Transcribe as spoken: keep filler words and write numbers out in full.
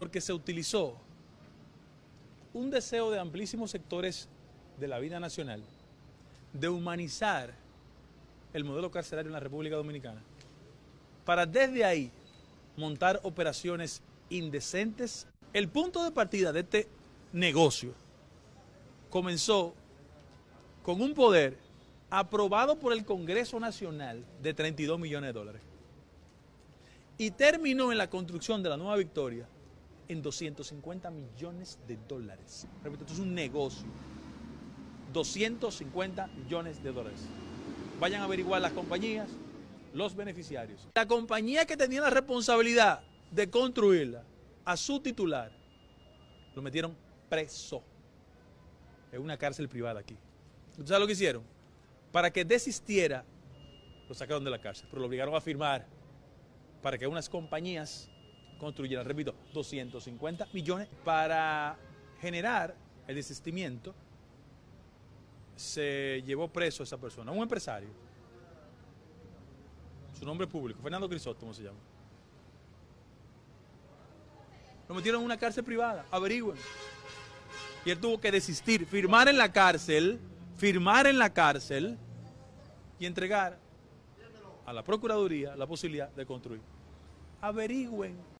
porque se utilizó un deseo de amplísimos sectores de la vida nacional de humanizar el modelo carcelario en la República Dominicana, para desde ahí montar operaciones indecentes. El punto de partida de este negocio comenzó con un poder aprobado por el Congreso Nacional de treinta y dos millones de dólares y terminó en la construcción de la Nueva Victoria en doscientos cincuenta millones de dólares. Repito, esto es un negocio. doscientos cincuenta millones de dólares. Vayan a averiguar las compañías, los beneficiarios. La compañía que tenía la responsabilidad de construirla, a su titular, lo metieron preso en una cárcel privada aquí. ¿Tú sabes lo que hicieron? Para que desistiera, lo sacaron de la cárcel, pero lo obligaron a firmar para que unas compañías construyeran, repito, doscientos cincuenta millones para generar el desistimiento. Se llevó preso a esa persona, un empresario, su nombre público, Fernando Crisóstomo se llama. Lo metieron en una cárcel privada, averigüen. Y él tuvo que desistir, firmar en la cárcel, firmar en la cárcel y entregar a la Procuraduría la posibilidad de construir. Averigüen.